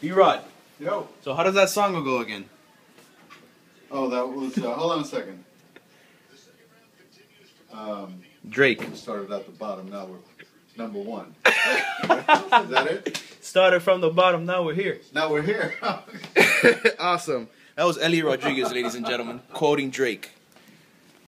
B-Rod. Yo. So how does that song go again? Oh, that was, hold on a second. Drake. We started at the bottom, now we're number one. Is that it? Started from the bottom, now we're here. Now we're here. Awesome. That was Eliott Rodriguez, ladies and gentlemen, quoting Drake.